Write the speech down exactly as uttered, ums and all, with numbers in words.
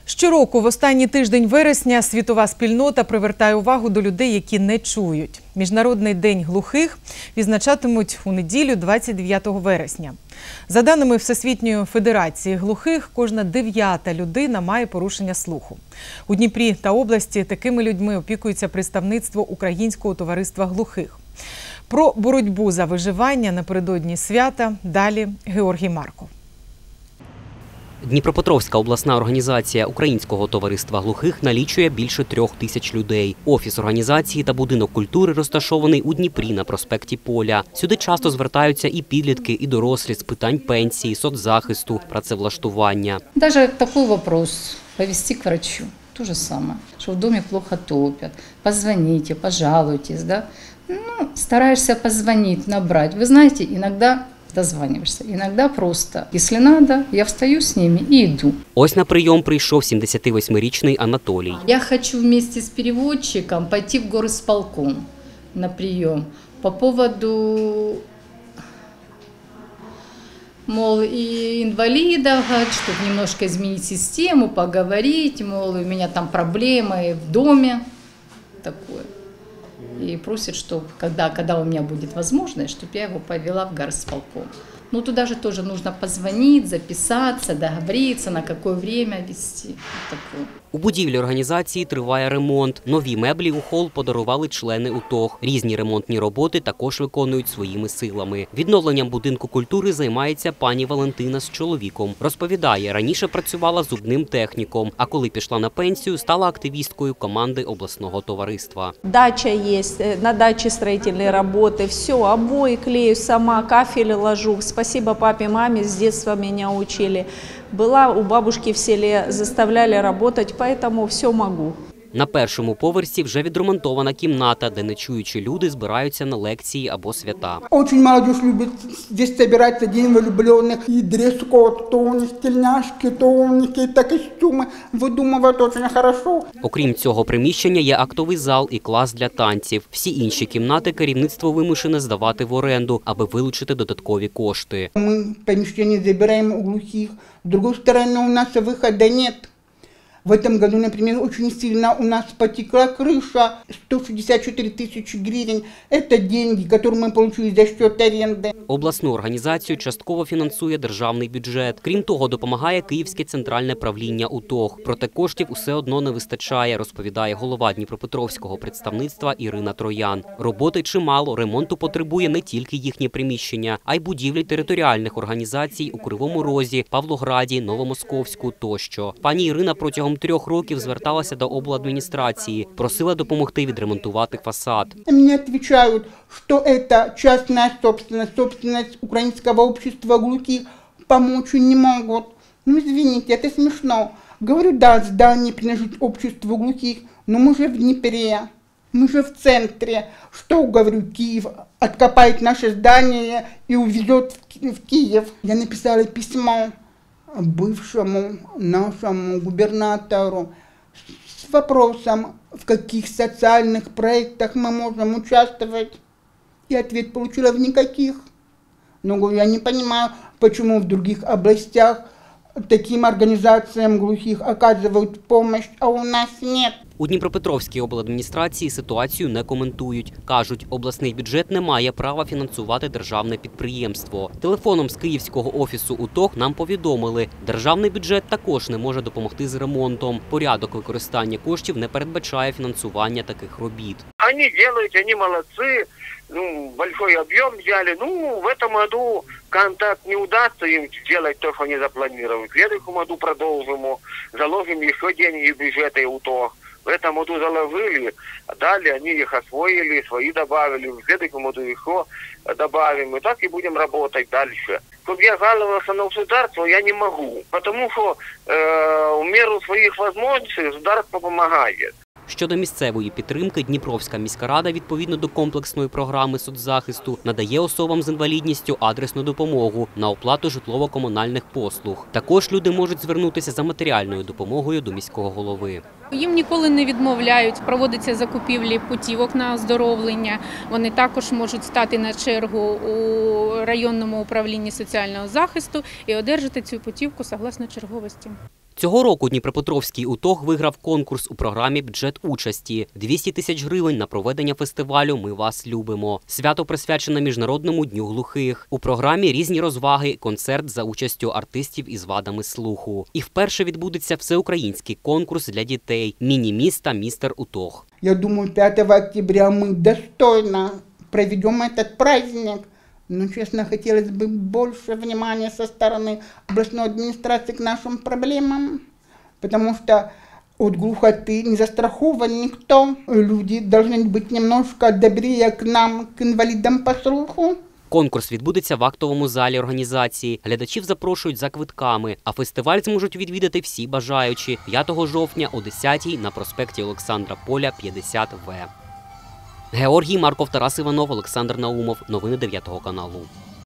Щороку в останній тиждень вересня світова спільнота привертає увагу до людей, які не чують. Міжнародний день глухих відзначатимуть у неділю двадцять дев'ятого вересня. За даними Всесвітньої федерації глухих, кожна дев'ята людина має порушення слуху. У Дніпрі та області такими людьми опікується представництво Українського товариства глухих. Про боротьбу за виживання напередодні свята далі Георгій Марков. Дніпропетровська обласна організація Українського товариства глухих налічує більше трьох тисяч людей. Офіс організації та будинок культури розташований у Дніпрі на проспекті Поля. Сюди часто звертаються і підлітки, і дорослі з питань пенсії, соцзахисту, працевлаштування. Навіть такий вопрос – повести к врачу. То же самое, что в доме плохо топят. Позвоните, пожалуйтесь, да? Ну, стараешься позвонить, набрать. Вы знаете, иногда дозваниваешься, иногда просто. Если надо, я встаю с ними и иду. Ось на прийом прийшов сімдесятивосьмирічний Анатолій. Я хочу вместе с переводчиком пойти в горисполком на прием по поводу, мол, и инвалидов, чтобы немножко изменить систему, поговорить, мол, у меня там проблемы в доме, такое. И просит, чтобы, когда, когда у меня будет возможность, чтобы я его повела в горисполком. Ну, туда же тоже нужно позвонить, записаться, договориться, на какое время вести. Вот у будівлі організації триває ремонт. Нові меблі у хол подарували члени УТОГ. Різні ремонтні роботи також виконують своїми силами. Відновленням будинку культури займається пані Валентина з чоловіком. Розповідає, раніше працювала зубним техніком, а коли пішла на пенсію, стала активісткою команди обласного товариства. Дача є, на дачі строїтельні роботи, все, обої клею сама, кафель ложу. Спасибо папе, маме, с детства меня учили. Была у бабушки в селе, заставляли работать, поэтому все могу. На першому поверсі вже відремонтована кімната, де нечуючі люди збираються на лекції або свята. Дуже молодіж любить здесь збиратися День влюблених. І дрес-код, то у них тельняшки, то у них якісь костюми. Видумують дуже добре. Окрім цього приміщення є актовий зал і клас для танців. Всі інші кімнати керівництво вимушене здавати в оренду, аби вилучити додаткові кошти. Ми приміщення забираємо у глухих. З іншої сторони, у нас виходу немає. В этом году, например, очень сильно у нас потекла крыша, сто шестьдесят четыре тысячи гривен. Это деньги, которые мы получили за счет аренды. Обласну організацію частково фінансує державний бюджет. Крім того, допомагає Київське центральне правління УТОГ. Проте коштів усе одно не вистачає, розповідає голова Дніпропетровського представництва Ірина Троян. Роботи чимало, ремонту потребує не тільки їхнє приміщення, а й будівлі територіальних організацій у Кривому Розі, Павлограді, Новомосковську тощо. Пані Ірина протягом трьох років зверталася до обладміністрації, просила допомогти відремонтувати фасад. Мені відповідають, що це частна собственность, собственность Українського общества глухих, допомогти не можуть. Ну, извините, це смішно. Говорю, да, здание принадлежит обществу глухих, но мы же в Днепре, мы же в центре. Что, говорю, Киев откопает наше здание и увезет в Киев. Я написала письмо бывшему нашему губернатору с вопросом, в каких социальных проектах мы можем участвовать. И ответ получила в никаких. Но я не понимаю, почему в других областях таким организациям глухих оказывают помощь, а у нас нет. У Дніпропетровській обладміністрації ситуацію не коментують. Кажуть, обласний бюджет не має права фінансувати державне підприємство. Телефоном з Київського офісу УТОГ нам повідомили, державний бюджет також не може допомогти з ремонтом. Порядок використання коштів не передбачає фінансування таких робіт. Вони роблять, вони молодці, ну, великий об'єм взяли. Ну, в этом году контакт не удастся їм зробити те, що вони запланували. В следующем году продовжимо, заложимо ще деньги в бюджеті УТОГ. В этом году заложили, далее они их освоили, свои добавили, в следующем году еще добавим, и так и будем работать дальше. Чтобы я жаловался на государство, я не могу, потому что э, в меру своих возможностей государство помогает. Щодо місцевої підтримки, Дніпровська міська рада, відповідно до комплексної програми соцзахисту, надає особам з інвалідністю адресну допомогу на оплату житлово-комунальних послуг. Також люди можуть звернутися за матеріальною допомогою до міського голови. Їм ніколи не відмовляють, проводяться закупівлі путівок на оздоровлення. Вони також можуть стати на чергу у районному управлінні соціального захисту і одержати цю путівку согласно черговості. Цього року Дніпропетровський УТОГ виграв конкурс у програмі «Бюджет участі». двісті тисяч гривень на проведення фестивалю «Ми вас любимо». Свято присвячене Міжнародному дню глухих. У програмі різні розваги, концерт за участю артистів із вадами слуху. І вперше відбудеться всеукраїнський конкурс для дітей «Міні-міста. Містер УТОГ». Я думаю, пятого октября мы достойно проведем этот праздник. Но, честно, хотелось бы больше внимания со стороны областной администрации к нашим проблемам, потому что от глухоты не застрахован никто. Люди должны быть немножко добрее к нам, к инвалидам по слуху. Конкурс відбудеться в актовому залі організації. Глядачів запрошують за квитками, а фестиваль зможуть відвідати всі бажаючі п'ятого жовтня о десятій на проспекті Олександра Поля, п'ятдесят В. Георгій Марков, Тарас Іванов, Олександр Наумов. Новини дев'ятого каналу.